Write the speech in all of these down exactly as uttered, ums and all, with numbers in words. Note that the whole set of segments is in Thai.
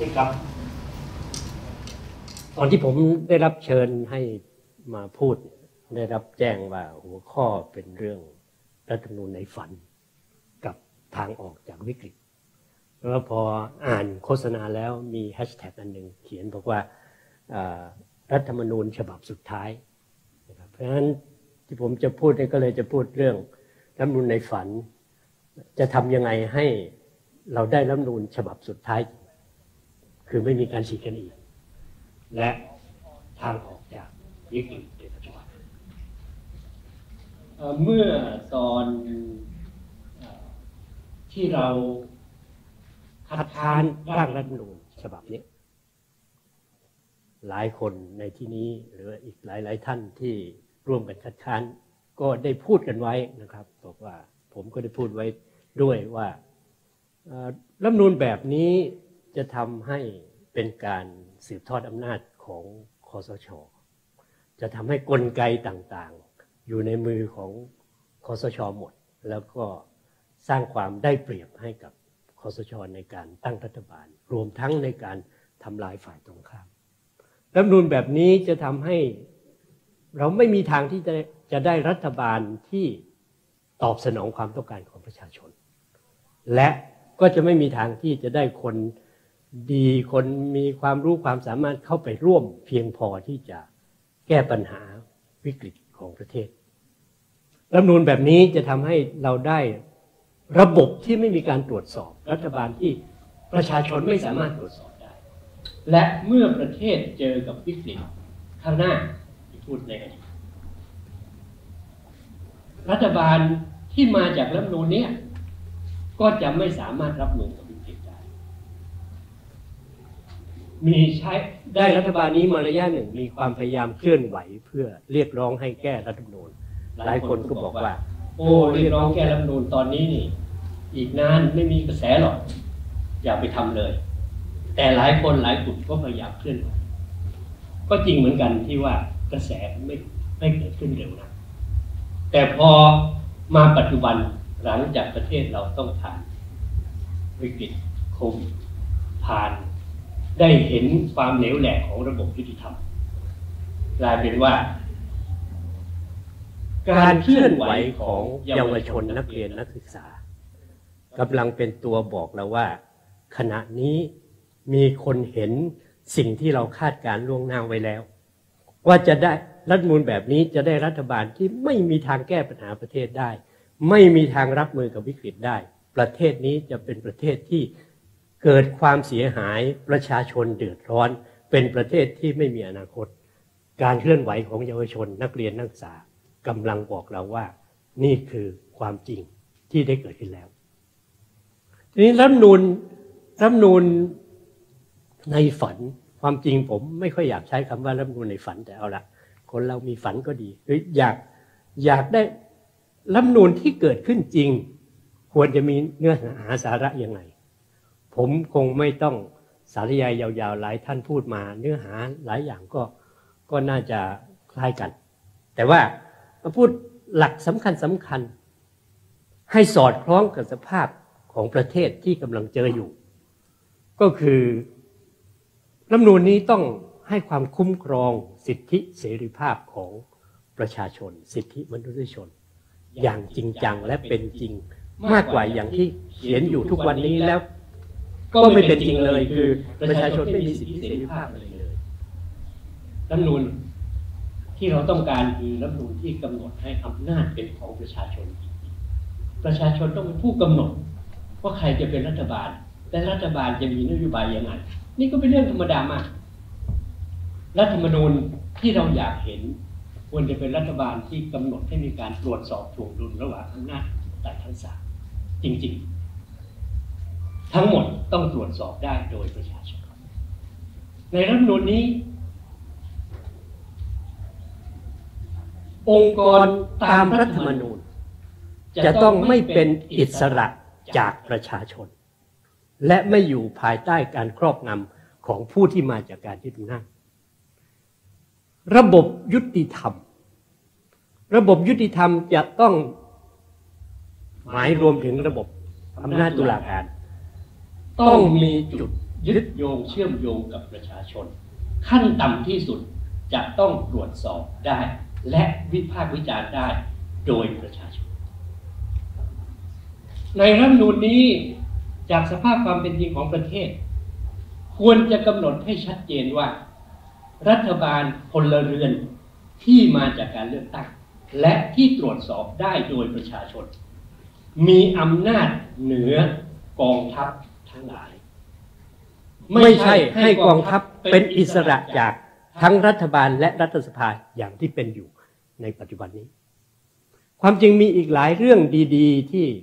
นี่ครับตอนที่ผมได้รับเชิญให้มาพูดได้รับแจ้งว่าหัวข้อเป็นเรื่องรัฐธรรมนูญในฝันกับทางออกจากวิกฤตแล้วพออ่านโฆษณาแล้วมีแฮชแท็กอันหนึ่งเขียนบอกว่ารัฐธรรมนูญฉบับสุดท้ายนะครับเพราะฉะนั้นที่ผมจะพูดก็เลยจะพูดเรื่องรัฐธรรมนูญในฝันจะทำยังไงให้เราได้รัฐธรรมนูญฉบับสุดท้ายคือไม่มีการฉีกกันอีกและทางออกจากวิกฤตในปัจจุบันเมื่อตอนที่เราคัดค้านร่างรัฐธรรมนูญฉบับนี้หลายคนในที่นี้หรืออีกหลายๆท่านที่ร่วมกันคัดค้านก็ได้พูดกันไว้นะครับบอกว่าผมก็ได้พูดไว้ด้วยว่ารัฐธรรมนูญแบบนี้จะทำให้เป็นการสืบทอดอำนาจของคสช.จะทำให้กลไกต่างๆอยู่ในมือของคสช.หมดแล้วก็สร้างความได้เปรียบให้กับคสช.ในการตั้งรัฐบาลรวมทั้งในการทำลายฝ่ายตรงข้ามรัฐธรรมนูญแบบนี้จะทำให้เราไม่มีทางที่จะจะได้รัฐบาลที่ตอบสนองความต้องการของประชาชนและก็จะไม่มีทางที่จะได้คนดีคนมีความรู้ความสามารถเข้าไปร่วมเพียงพอที่จะแก้ปัญหาวิกฤตของประเทศรัฐธรรมนูญแบบนี้จะทำให้เราได้ระบบที่ไม่มีการตรวจสอบรัฐบาลที่ประชาชนไม่สามารถตรวจสอบได้และเมื่อประเทศเจอกับวิกฤตข้างหน้าที่พูดในอดีตรัฐบาลที่มาจากรัฐธรรมนูญนี้ก็จะไม่สามารถรับมือกับวิกฤตได้มีใช้ได้รัฐบาลนี้มาระยะหนึ่งมีความพยายามเคลื่อนไหวเพื่อเรียกร้องให้แก้รัฐธรรมนูญหลายคนก็บอกว่าโอ้เรียกร้องแก้รัฐธรรมนูญตอนนี้นี่อีกนานไม่มีกระแสหรอกอย่าไปทำเลยแต่หลายคนหลายกลุ่มก็พยายามเคลื่อนไหวก็จริงเหมือนกันที่ว่ากระแสไม่ไม่เกิดขึ้นเร็วนะแต่พอมาปัจจุบันหลังจากประเทศเราต้องผ่านวิกฤตโควิดผ่านได้เห็นความเหลวแหลกของระบบยุติธรรมกลายเป็นว่าการเคลื่อนไหวของเยาวชนนักเรียนนักศึกษากำลังเป็นตัวบอกเราว่าขณะนี้มีคนเห็นสิ่งที่เราคาดการล่วงหน้าไว้แล้วว่าจะได้รัฐธรรมนูญแบบนี้จะได้รัฐบาลที่ไม่มีทางแก้ปัญหาประเทศได้ไม่มีทางรับมือกับวิกฤตได้ประเทศนี้จะเป็นประเทศที่เกิดความเสียหายประชาชนเดือดร้อนเป็นประเทศที่ไม่มีอนาคตการเคลื่อนไหวของเยาวชนนักเรียนนักศึกษากำลังบอกเราว่านี่คือความจริงที่ได้เกิดขึ้นแล้วทีนี้รัฐธรรมนูญรัฐธรรมนูญในฝันความจริงผมไม่ค่อยอยากใช้คำว่ารัฐธรรมนูญในฝันแต่เอาละคนเรามีฝันก็ดีหรืออยากอยากได้รัฐธรรมนูญที่เกิดขึ้นจริงควรจะมีเนื้อหาสาระยังไงผมคงไม่ต้องสาธยายยาวๆหลายท่านพูดมาเนื้อหาหลายอย่างก็ก็น่าจะคล้ายกันแต่ว่ามาพูดหลักสำคัญสำคัญให้สอดคล้องกับสภาพของประเทศที่กำลังเจออยู่ก็คือรัฐธรรมนูญนี้ต้องให้ความคุ้มครองสิทธิเสรีภาพของประชาชนสิทธิมนุษยชนอย่างจริงจังและเป็นจริงมากกว่าอย่างที่เขียนอยู่ทุกวันนี้แล้วก็ไม่เป็นจริงเลยคือประชาชนไม่มีสิทธิเสรีภาพอะไรเลยรัฐธรรมนูญที่เราต้องการคือรัฐธรรมนูญที่กำหนดให้อำนาจเป็นของประชาชนประชาชนต้องเป็นผู้กำหนดว่าใครจะเป็นรัฐบาลและรัฐบาลจะมีนโยบายยังไงนี่ก็เป็นเรื่องธรรมดามากรัฐธรรมนูญที่เราอยากเห็นควรจะเป็นรัฐบาลที่กำหนดให้มีการตรวจสอบถ่วงดุลระหว่างอำนาจแต่ทั้งสามจริงๆทั้งหมดต้องตรวจสอบได้โดยประชาชนในรัฐธรรมนูญนี้องค์กรตามรัฐธรรมนูญจะต้องไม่เป็นอิสระจากประชาชนและไม่อยู่ภายใต้การครอบงำของผู้ที่มาจากการยึดอำนาจระบบยุติธรรมระบบยุติธรรมจะต้องหมายรวมถึงระบบอำนาจตุลาการต้องมีจุดยึดโยงเชื่อมโยงกับประชาชนขั้นต่ำที่สุดจะต้องตรวจสอบได้และวิพากษ์วิจารณ์ได้โดยประชาชนในรัฐธรรมนูญนี้จากสภาพความเป็นจริงของประเทศควรจะกำหนดให้ชัดเจนว่ารัฐบาลพลเรือนที่มาจากการเลือกตั้งและที่ตรวจสอบได้โดยประชาชนมีอำนาจเหนือกองทัพทั้งหลายไม่ใช่ให้กองทัพเป็นอิสระจากทั้งรัฐบาลและรัฐสภาอย่างที่เป็นอยู่ในปัจจุบันนี้ความจริงมีอีกหลายเรื่องดีๆที่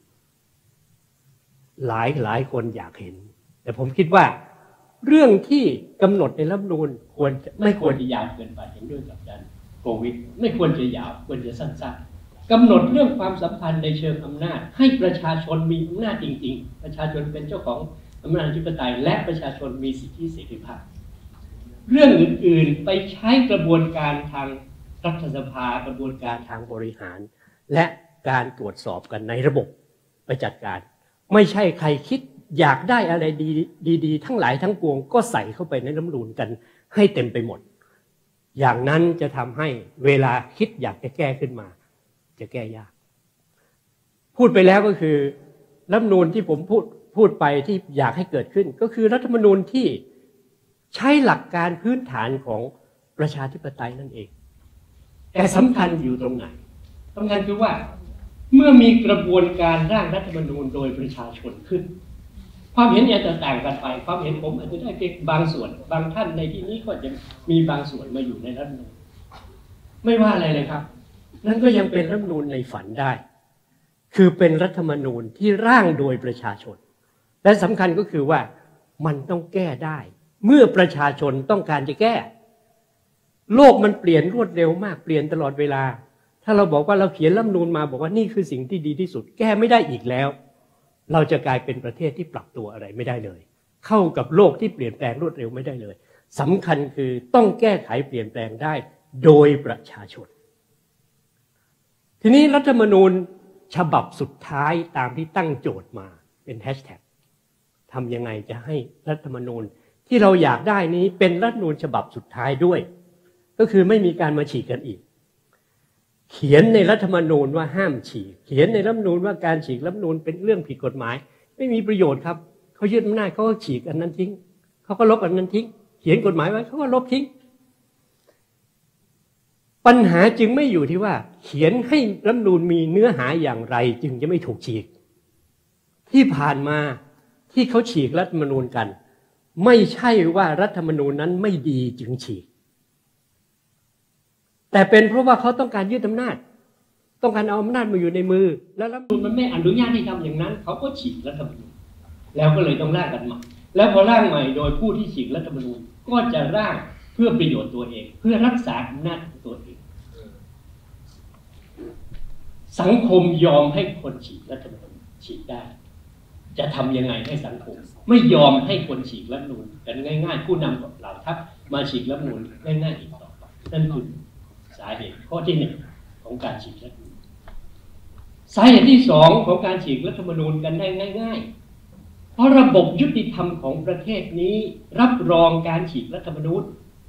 หลายหลายคนอยากเห็นแต่ผมคิดว่าเรื่องที่กำหนดในรัฐธรรมนูญควรไม่ควรจะยาวเกินไปเห็นด้วยกับอาจารย์โควิดไม่ควรจะยาวควรจะสั้นๆกำหนดเรื่องความสัมพันธ์ในเชิงอำนาจให้ประชาชนมีอำนาจจริงๆประชาชนเป็นเจ้าของอำนาจอธิปไตยและประชาชนมีสิทธิเสรีภาพเรื่องอื่นๆไปใช้กระบวนการทางรัฐสภากระบวนการทางบริหารและการตรวจสอบกันในระบบไปจัดการไม่ใช่ใครคิดอยากได้อะไรดีๆทั้งหลายทั้งปวงก็ใส่เข้าไปในรัฐธรรมนูญกันให้เต็มไปหมดอย่างนั้นจะทำให้เวลาคิดอยากจะแก้ขึ้นมาจะแก้ยากพูดไปแล้วก็คือรัฐธรรมนูญที่ผมพูดพูดไปที่อยากให้เกิดขึ้นก็คือรัฐธรรมนูญที่ใช้หลักการพื้นฐานของประชาธิปไตยนั่นเองแต่สำคัญอยู่ตรงไหนสำคัญคือว่าเมื่อมีกระบวนการร่างรัฐธรรมนูญโดยประชาชนขึ้นความเห็นอาจจะต่างกันไปความเห็นผมอาจจะได้เพียงบางส่วนบางท่านในที่นี้ก็จะมีบางส่วนมาอยู่ในรัฐธรรมนูญไม่ว่าอะไรเลยครับนั่นก็ยังเป็นรัฐธรรมนูญในฝันได้คือเป็นรัฐธรรมนูญที่ร่างโดยประชาชนและสำคัญก็คือว่ามันต้องแก้ได้เมื่อประชาชนต้องการจะแก้โลกมันเปลี่ยนรวดเร็วมากเปลี่ยนตลอดเวลาถ้าเราบอกว่าเราเขียนรัฐธรรมนูญมาบอกว่านี่คือสิ่งที่ดีที่สุดแก้ไม่ได้อีกแล้วเราจะกลายเป็นประเทศที่ปรับตัวอะไรไม่ได้เลยเข้ากับโลกที่เปลี่ยนแปลงรวดเร็วไม่ได้เลยสำคัญคือต้องแก้ไขเปลี่ยนแปลงได้โดยประชาชนทีนี้รัฐธรรมนูญฉบับสุดท้ายตามที่ตั้งโจทย์มาเป็นแฮชแท็กทำยังไงจะให้รัฐธรรมนูญที่เราอยากได้นี้เป็นรัฐธรรมนูญฉบับสุดท้ายด้วยก็คือไม่มีการมาฉีกกันอีกเขียนในรัฐธรรมนูญว่าห้ามฉีกเขียนในรัฐธรรมนูญว่าการฉีกรัฐธรรมนูญเป็นเรื่องผิดกฎหมายไม่มีประโยชน์ครับเขายึดอำนาจเขาก็ฉีกอันนั้นทิ้งเขาก็ลบอันนั้นทิ้งเขียนกฎหมายไว้เขาก็ลบทิ้งปัญหาจึงไม่อยู่ที่ว่าเขียนให้รัฐธรรมนูญมีเนื้อหาอย่างไรจึงจะไม่ถูกฉีกที่ผ่านมาที่เขาฉีกรัฐธรรมนูญกันไม่ใช่ว่ารัฐธรรมนูญนั้นไม่ดีจึงฉีกแต่เป็นเพราะว่าเขาต้องการยึดอำนาจต้องการเอาอำนาจมาอยู่ในมือแล้วรัฐธรรมนูญมันไม่อนุญาตให้ทำอย่างนั้นเขาก็ฉีกรัฐธรรมนูญแล้วก็เลยต้องร่างกันใหม่แล้วพอร่างใหม่โดยผู้ที่ฉีกรัฐธรรมนูญก็จะร่างเพื่อประโยชน์ตัวเองเพื่อรักษาอำนาจของตัวเองสังคมยอมให้คนฉีกรัฐธรรมนูญฉีกได้จะทำยังไงให้สังคมไม่ยอมให้คนฉีกรัฐธรรมนูญกันง่ายๆผู้นำเหล่าทัพมาฉีกรัฐธรรมนูญง่ายๆอีกต่อไปนั่นคือสาเหตุข้อที่หนึ่งของการฉีกรัฐธรรมนูญสาเหตุที่สองของการฉีกรัฐธรรมนูญกันได้ง่ายๆเพราะระบบยุติธรรมของประเทศนี้รับรองการฉีกรัฐธรรมนูญ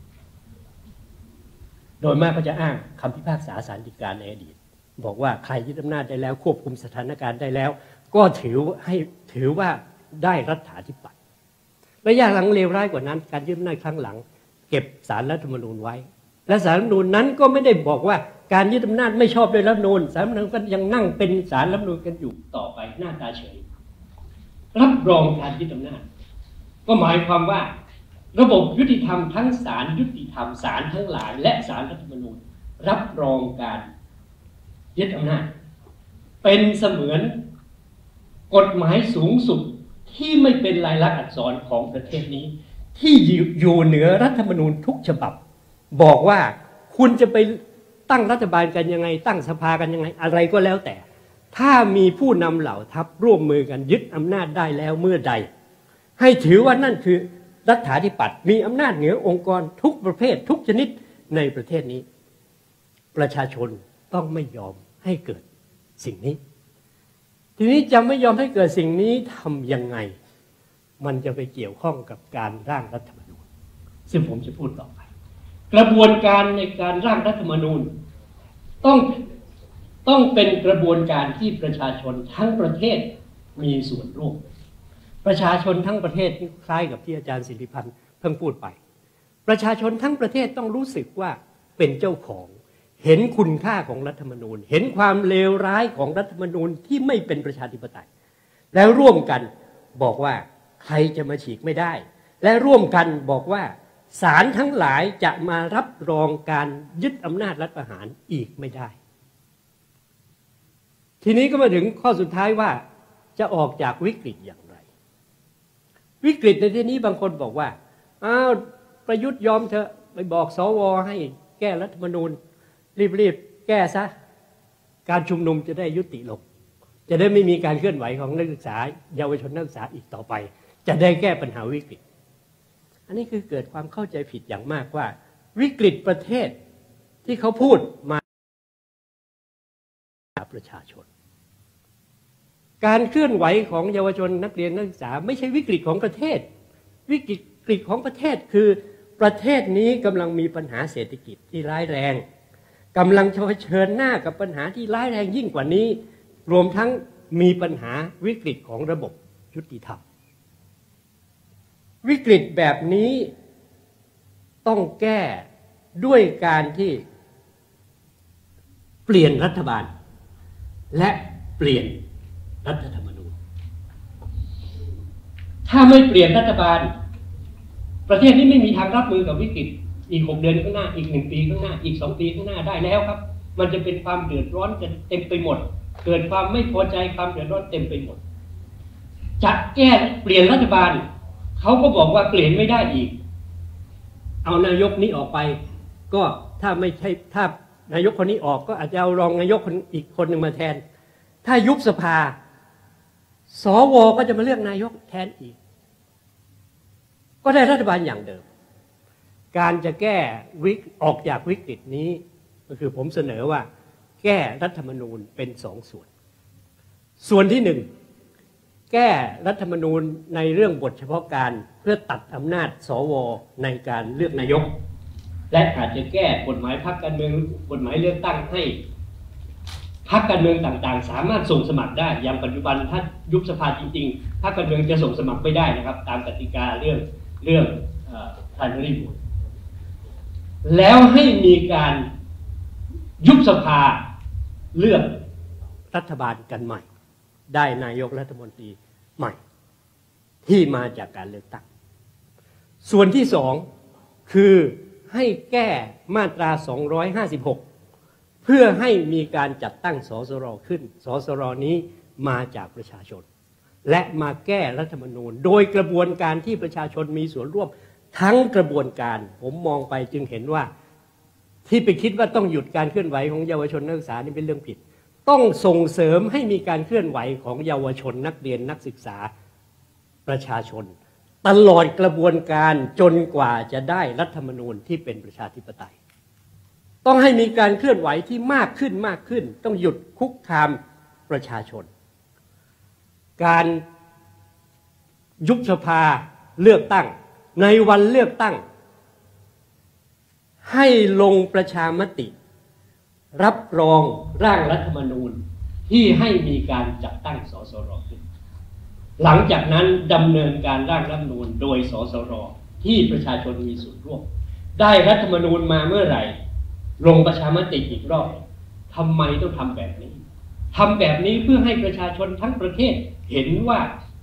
โดยมากก็จะอ้างคำพิพากษาศาลฎีกาในอดีตบอกว่าใครยึดอำนาจได้แล้วควบคุมสถานการณ์ได้แล้วก็ถือให้ถือว่าได้รัฐาธิปัตย์ระยะหลังเลวร้ายกว่านั้นการยึดอำนาจครั้งหลังเก็บศาลรัฐธรรมนูญไว้และศาลรัฐธรรมนูญนั้นก็ไม่ได้บอกว่าการยึดอำนาจไม่ชอบด้วยรัฐธรรมนูญศาลรัฐธรรมนูญก็ยังนั่งเป็นศาลรัฐธรรมนูญกันอยู่ต่อไปหน้าตาเฉยรับรองการยึดอำนาจก็หมายความว่าระบบยุติธรรมทั้งศาลยุติธรรมศาลทั้งหลายและศาลรัฐธรรมนูญรับรองการยึดอำนาจเป็นเสมือนกฎหมายสูงสุดที่ไม่เป็นลายลักษณ์อักษรของประเทศนี้ที่อยู่เหนือรัฐธรรมนูญทุกฉบับบอกว่าคุณจะไปตั้งรัฐบาลกันยังไงตั้งสภากันยังไงอะไรก็แล้วแต่ถ้ามีผู้นำเหล่าทัพร่วมมือกันยึดอำนาจได้แล้วเมื่อใดให้ถือว่านั่นคือรัฐาธิปัตย์มีอำนาจเหนือองค์กรทุกประเภททุกชนิดในประเทศนี้ประชาชนต้องไม่ยอมให้เกิดสิ่งนี้ทีนี้จะไม่ยอมให้เกิดสิ่งนี้ทำยังไงมันจะไปเกี่ยวข้องกับการร่างรัฐธรรมนูญซึ่งผมจะพูดต่อไปกระบวนการในการร่างรัฐธรรมนูญต้องต้องเป็นกระบวนการที่ประชาชนทั้งประเทศมีส่วนร่วมประชาชนทั้งประเทศนี่คล้ายกับที่อาจารย์สิริพันธ์เพิ่งพูดไปประชาชนทั้งประเทศต้องรู้สึกว่าเป็นเจ้าของเห็นคุณค่าของรัฐธรรมนูญเห็นความเลวร้ายของรัฐธรรมนูญที่ไม่เป็นประชาธิปไตยแล้วร่วมกันบอกว่าใครจะมาฉีกไม่ได้และร่วมกันบอกว่าศาลทั้งหลายจะมารับรองการยึดอำนาจรัฐประหารอีกไม่ได้ทีนี้ก็มาถึงข้อสุดท้ายว่าจะออกจากวิกฤตอย่างไรวิกฤตในที่นี้บางคนบอกว่าอ้าวประยุทธ์ยอมเถอะไปบอกสวให้แก้รัฐธรรมนูญรีบๆแก้ซะการชุมนุมจะได้ยุติลงจะได้ไม่มีการเคลื่อนไหวของนักศึกษาเยาวชนนักศึกษาอีกต่อไปจะได้แก้ปัญหาวิกฤตอันนี้คือเกิดความเข้าใจผิดอย่างมากว่าวิกฤตประเทศที่เขาพูดมาประชาชนการเคลื่อนไหวของเยาวชนนักเรียนนักศึกษาไม่ใช่วิกฤตของประเทศวิกฤตของประเทศคือประเทศนี้กำลังมีปัญหาเศรษฐกิจที่ร้ายแรงกำลังเผชิญหน้ากับปัญหาที่ร้ายแรงยิ่งกว่านี้รวมทั้งมีปัญหาวิกฤตของระบบยุติธรรมวิกฤตแบบนี้ต้องแก้ด้วยการที่เปลี่ยนรัฐบาลและเปลี่ยนรัฐธรรมนูญถ้าไม่เปลี่ยนรัฐบาลประเทศนี้ไม่มีทางรับมือกับวิกฤตอีกหกเดือนข้างหน้าอีกหนึ่งปีข้างหน้าอีกสองปีข้างหน้าได้แล้วครับมันจะเป็นความเดือดร้อนกันเต็มไปหมดเกิดความไม่พอใจความเดือดร้อนเต็มไปหมดจะแก้เปลี่ยนรัฐบาลเขาก็บอกว่าเปลี่ยนไม่ได้อีกเอานายกนี้ออกไปก็ถ้าไม่ใช่ถ้านายกคนนี้ออกก็อาจจะเอารองนายกคนอีกคนหนึ่งมาแทนถ้ายุบสภาสวก็จะมาเลือกนายกแทนอีกก็ได้รัฐบาลอย่างเดิมการจะแก้วิกออกจากวิกฤตนี้ก็คือผมเสนอว่าแก้รัฐธรรมนูญเป็นสองส่วนส่วนที่หนึ่งแก้รัฐธรรมนูญในเรื่องบทเฉพาะการเพื่อตัดอำนาจสวในการเลือกนายกและอาจจะแก้กฎหมายพรรคการเมืองกฎหมายเลือกตั้งให้พรรคการเมืองต่างๆสามารถส่งสมัครได้อย่างปัจจุบันถ้ายุบสภาจริงๆพรรคการเมืองจะส่งสมัครไม่ได้นะครับตามกติกาเรื่องเรื่องพาร์ตี้โหวตแล้วให้มีการยุบสภาเลือกรัฐบาลกันใหม่ได้นายกรัฐมนตรีใหม่ที่มาจากการเลือกตั้งส่วนที่สองคือให้แก้มาตราสองร้อยห้าสิบหกเพื่อให้มีการจัดตั้งสสรขึ้นสสรนี้มาจากประชาชนและมาแก้รัฐธรรมนูญโดยกระบวนการที่ประชาชนมีส่วนร่วมทั้งกระบวนการผมมองไปจึงเห็นว่าที่ไปคิดว่าต้องหยุดการเคลื่อนไหวของเยาวชนนักศึกษานี่เป็นเรื่องผิดต้องส่งเสริมให้มีการเคลื่อนไหวของเยาวชนนักเรียนนักศึกษาประชาชนตลอดกระบวนการจนกว่าจะได้รัฐธรรมนูญที่เป็นประชาธิปไตยต้องให้มีการเคลื่อนไหวที่มากขึ้นมากขึ้นต้องหยุดคุกคามประชาชนการยุบสภาเลือกตั้งในวันเลือกตั้งให้ลงประชามติรับรองร่างรัฐธรรมนูญที่ให้มีการจัดตั้งสสรขึ้นหลังจากนั้นดำเนินการร่างรัฐธรรมนูญโดยสสรที่ประชาชนมีส่วนร่วมได้รัฐธรรมนูญมาเมื่อไหร่ลงประชามติอีกรอบทำไมต้องทำแบบนี้ทำแบบนี้เพื่อให้ประชาชนทั้งประเทศเห็นว่า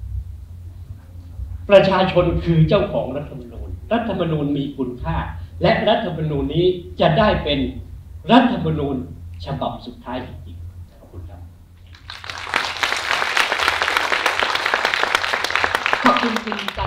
ประชาชนคือเจ้าของรัฐธรรมนูญรัฐธรรมนูญมีคุณค่าและรัฐธรรมนูญนี้จะได้เป็นรัฐธรรมนูญฉบับสุดท้ายจริงๆขอบคุณครับขอบคุณคุณ